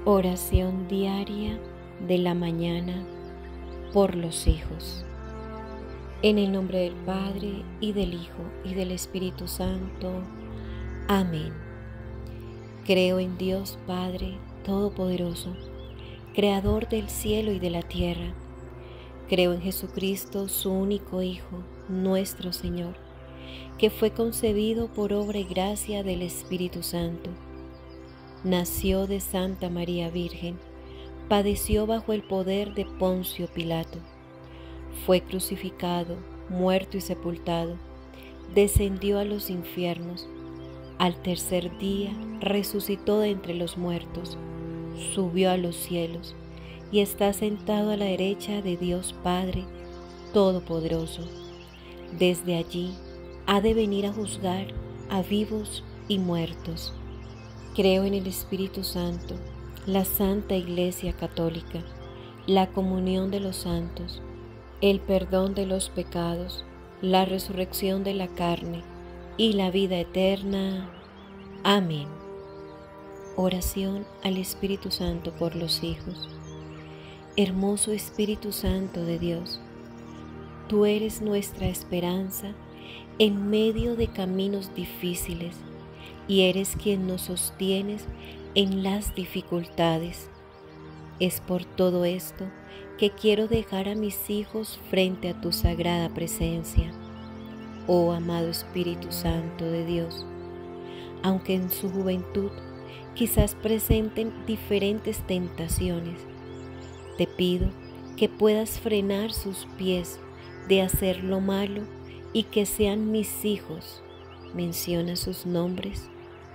Oración diaria de la mañana por los hijos. En el nombre del Padre, y del Hijo, y del Espíritu Santo. Amén. Creo en Dios Padre Todopoderoso, Creador del cielo y de la tierra. Creo en Jesucristo, su único Hijo, nuestro Señor, que fue concebido por obra y gracia del Espíritu Santo. Nació de Santa María Virgen, padeció bajo el poder de Poncio Pilato, fue crucificado, muerto y sepultado, descendió a los infiernos, al tercer día resucitó de entre los muertos, subió a los cielos y está sentado a la derecha de Dios Padre Todopoderoso. Desde allí ha de venir a juzgar a vivos y muertos. Creo en el Espíritu Santo, la Santa Iglesia Católica, la comunión de los santos, el perdón de los pecados, la resurrección de la carne y la vida eterna. Amén. Oración al Espíritu Santo por los hijos. Hermoso Espíritu Santo de Dios, tú eres nuestra esperanza en medio de caminos difíciles, y eres quien nos sostienes en las dificultades. Es por todo esto que quiero dejar a mis hijos frente a tu sagrada presencia, oh amado Espíritu Santo de Dios. Aunque en su juventud quizás presenten diferentes tentaciones, te pido que puedas frenar sus pies de hacer lo malo y que sean mis hijos. Menciona sus nombres.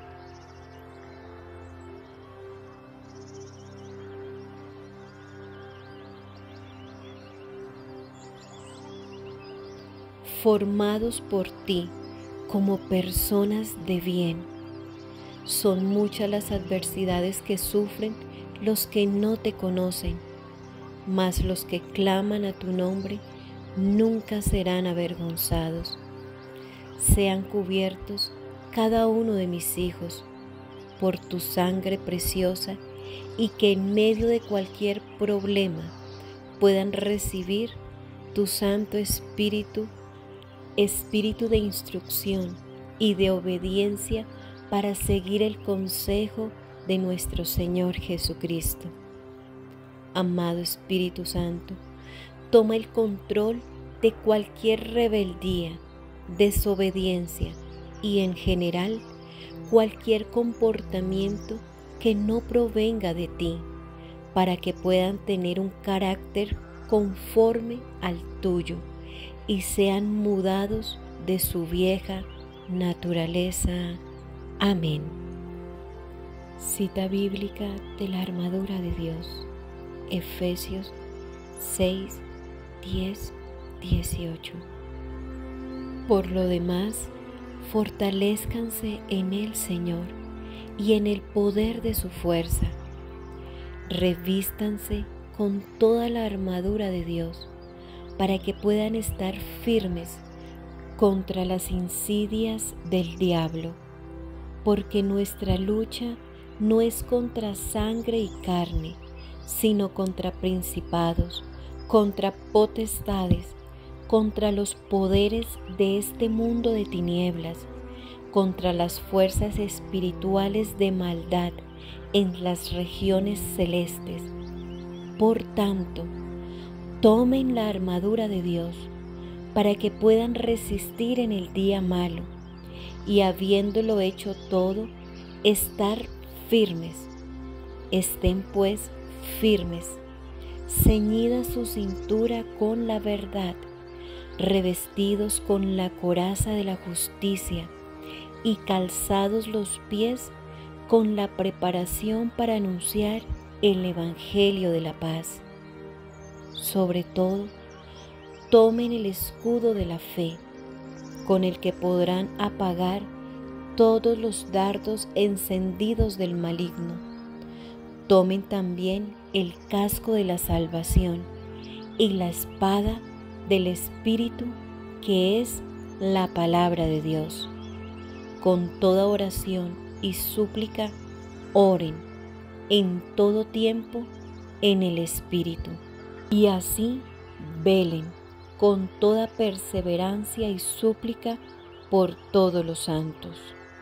Formados por ti como personas de bien. Son muchas las adversidades que sufren los que no te conocen, mas los que claman a tu nombre nunca serán avergonzados. Sean cubiertos cada uno de mis hijos por tu sangre preciosa, y que en medio de cualquier problema puedan recibir tu Santo Espíritu, Espíritu de instrucción y de obediencia para seguir el consejo de nuestro Señor Jesucristo. Amado Espíritu Santo, toma el control de cualquier rebeldía, desobediencia y en general cualquier comportamiento que no provenga de ti, para que puedan tener un carácter conforme al tuyo y sean mudados de su vieja naturaleza. Amén. Cita bíblica de la armadura de Dios, Efesios 6, 10, 18. Por lo demás, fortalézcanse en el Señor y en el poder de su fuerza. Revístanse con toda la armadura de Dios, para que puedan estar firmes contra las insidias del diablo, porque nuestra lucha no es contra sangre y carne, sino contra principados, contra potestades, contra los poderes de este mundo de tinieblas, contra las fuerzas espirituales de maldad en las regiones celestes. Por tanto, tomen la armadura de Dios para que puedan resistir en el día malo, y habiéndolo hecho todo, estar firmes. Estén pues firmes, ceñida su cintura con la verdad, revestidos con la coraza de la justicia y calzados los pies con la preparación para anunciar el Evangelio de la paz. Sobre todo, tomen el escudo de la fe, con el que podrán apagar todos los dardos encendidos del maligno. Tomen también el casco de la salvación y la espada del Espíritu, que es la palabra de Dios. Con toda oración y súplica, oren en todo tiempo en el Espíritu, y así velen con toda perseverancia y súplica por todos los santos.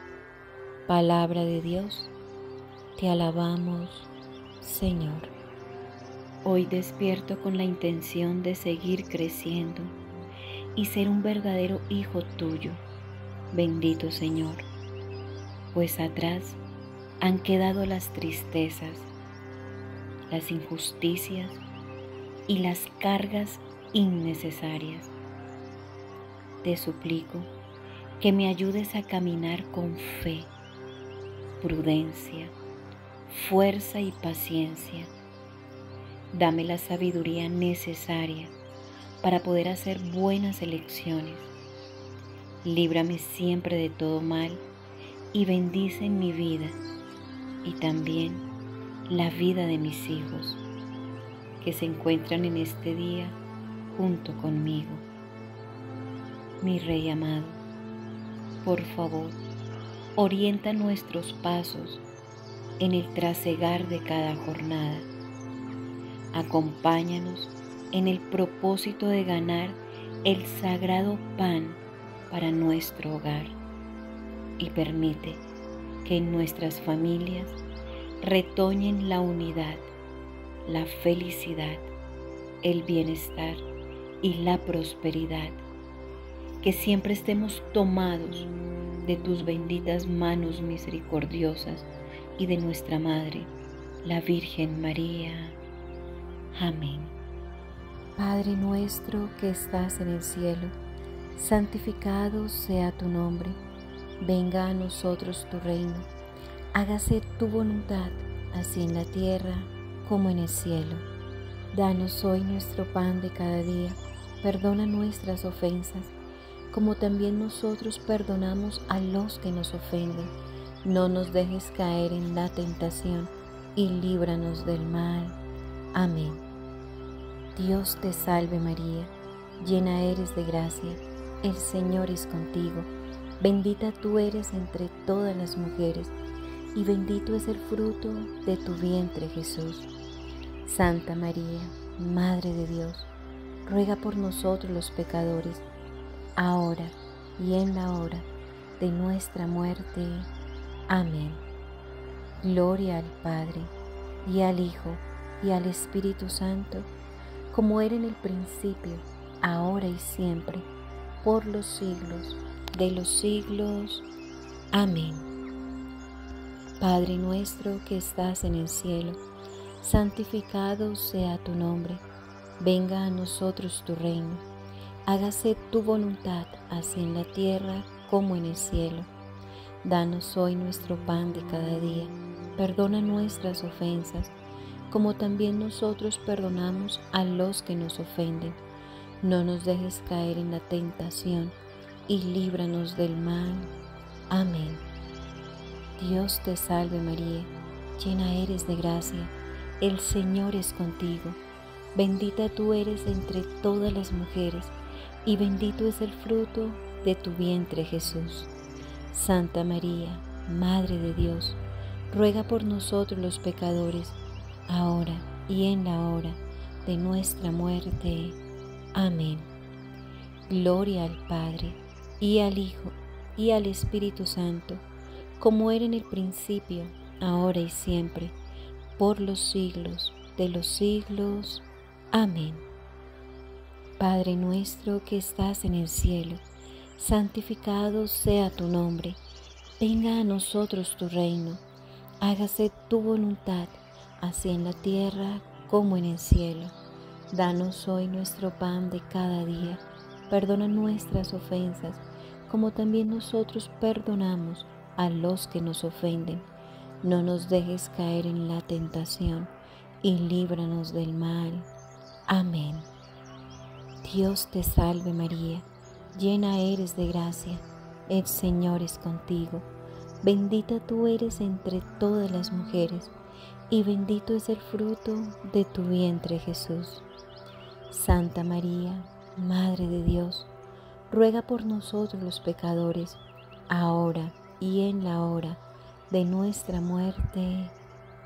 Palabra de Dios, te alabamos, Señor. Hoy despierto con la intención de seguir creciendo y ser un verdadero hijo tuyo, bendito Señor, pues atrás han quedado las tristezas, las injusticias y las cargas innecesarias. Te suplico que me ayudes a caminar con fe, prudencia, fuerza y paciencia. Dame la sabiduría necesaria para poder hacer buenas elecciones. Líbrame siempre de todo mal y bendice mi vida y también la vida de mis hijos que se encuentran en este día junto conmigo. Mi Rey amado, por favor, orienta nuestros pasos en el trasegar de cada jornada. Acompáñanos en el propósito de ganar el sagrado pan para nuestro hogar y permite que en nuestras familias retoñen la unidad, la felicidad, el bienestar y la prosperidad. Que siempre estemos tomados de tus benditas manos misericordiosas y de nuestra Madre, la Virgen María. Amén. Padre nuestro que estás en el cielo, santificado sea tu nombre. Venga a nosotros tu reino. Hágase tu voluntad, así en la tierra como en el cielo. Danos hoy nuestro pan de cada día. Perdona nuestras ofensas, como también nosotros perdonamos a los que nos ofenden. No nos dejes caer en la tentación y líbranos del mal. Amén. Dios te salve María, llena eres de gracia, el Señor es contigo. Bendita tú eres entre todas las mujeres, y bendito es el fruto de tu vientre Jesús. Santa María, Madre de Dios, ruega por nosotros los pecadores, ahora y en la hora de nuestra muerte. Amén. Gloria al Padre, y al Hijo, y al Espíritu Santo, como era en el principio, ahora y siempre, por los siglos de los siglos. Amén. Padre nuestro que estás en el cielo, santificado sea tu nombre. Venga a nosotros tu reino. Hágase tu voluntad, así en la tierra como en el cielo. Danos hoy nuestro pan de cada día. Perdona nuestras ofensas, como también nosotros perdonamos a los que nos ofenden. No nos dejes caer en la tentación y líbranos del mal. Amén. Dios te salve María, llena eres de gracia, el Señor es contigo. Bendita tú eres entre todas las mujeres, y bendito es el fruto de tu vientre Jesús. Santa María, Madre de Dios, ruega por nosotros los pecadores, ahora y en la hora de nuestra muerte. Amén. Gloria al Padre, y al Hijo, y al Espíritu Santo, como era en el principio, ahora y siempre, por los siglos de los siglos. Amén. Padre nuestro que estás en el cielo, santificado sea tu nombre. Venga a nosotros tu reino. Hágase tu voluntad, así en la tierra como en el cielo. Danos hoy nuestro pan de cada día. Perdona nuestras ofensas, como también nosotros perdonamos a los que nos ofenden. No nos dejes caer en la tentación y líbranos del mal. Amén. Dios te salve María, llena eres de gracia, el Señor es contigo. Bendita tú eres entre todas las mujeres, y bendito es el fruto de tu vientre Jesús. Santa María, Madre de Dios, ruega por nosotros los pecadores, ahora y en la hora de nuestra muerte.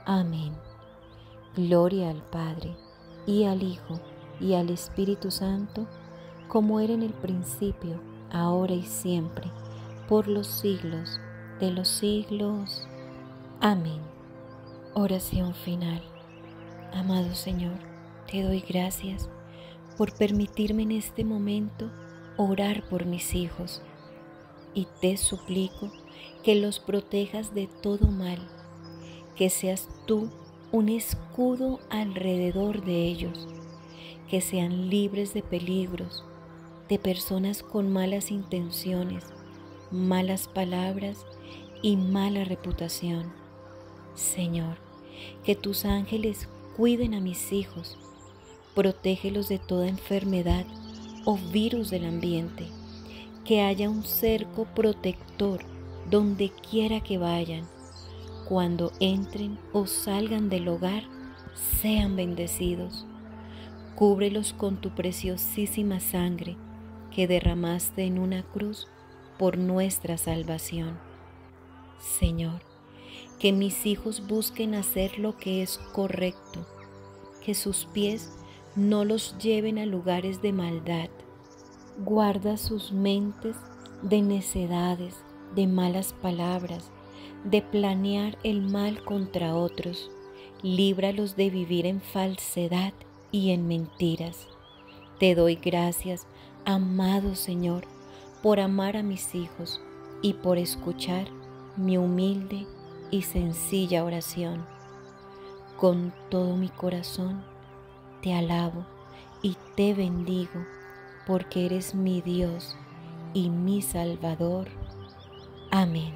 Amén. Gloria al Padre, y al Hijo, y al Espíritu Santo, como era en el principio, ahora y siempre, por los siglos de los siglos. Amén. Oración final. Amado Señor, te doy gracias por permitirme en este momento orar por mis hijos, y te suplico que los protejas de todo mal, que seas tú un escudo alrededor de ellos, que sean libres de peligros, de personas con malas intenciones, malas palabras y mala reputación. Señor, que tus ángeles cuiden a mis hijos, protégelos de toda enfermedad o virus del ambiente, que haya un cerco protector donde quiera que vayan. Cuando entren o salgan del hogar, sean bendecidos. Cúbrelos con tu preciosísima sangre que derramaste en una cruz por nuestra salvación. Señor, que mis hijos busquen hacer lo que es correcto, que sus pies no los lleven a lugares de maldad. Guarda sus mentes de necedades, de malas palabras, de planear el mal contra otros. Líbralos de vivir en falsedad y en mentiras. Te doy gracias, amado Señor, por amar a mis hijos y por escuchar mi humilde y sencilla oración. Con todo mi corazón te alabo y te bendigo, porque eres mi Dios y mi Salvador. Amén.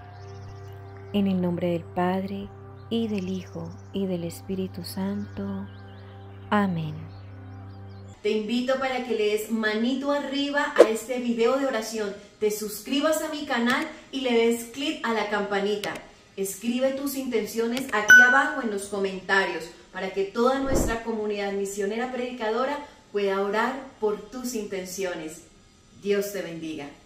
En el nombre del Padre, y del Hijo, y del Espíritu Santo. Amén. Te invito para que le des manito arriba a este video de oración, te suscribas a mi canal y le des clic a la campanita. Escribe tus intenciones aquí abajo en los comentarios para que toda nuestra comunidad misionera predicadora pueda orar por tus intenciones. Dios te bendiga.